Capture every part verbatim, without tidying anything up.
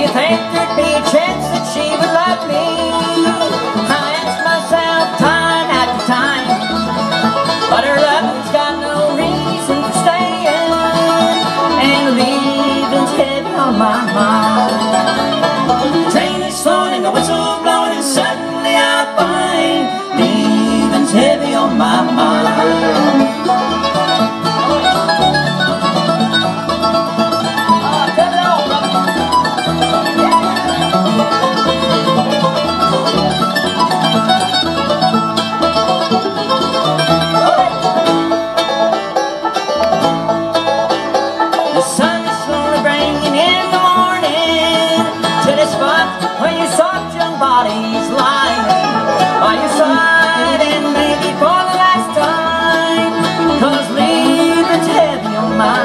you think there'd be a chance that she would love me? I ask myself time after time, but her loving's got no reason for staying, and leaving's heavy on my mind. Train is slowing and the whistle blowing, and suddenly I find leaving's heavy on my mind. When your soft young body's lying by your side, and maybe for the last time, 'cause leaving's heavy on my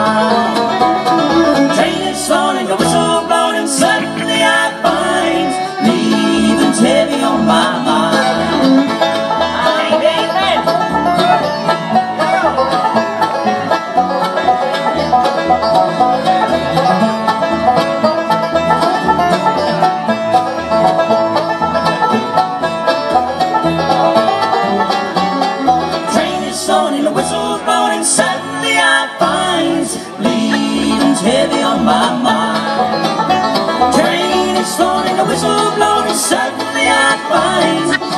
mind. Train is slowing and the whistle blowing, and suddenly I find leaving's heavy on my mind. Hey, baby. And the whistle blowing, and suddenly I find leaving's heavy on my mind. Train is slowing and the whistle blowing, and suddenly I find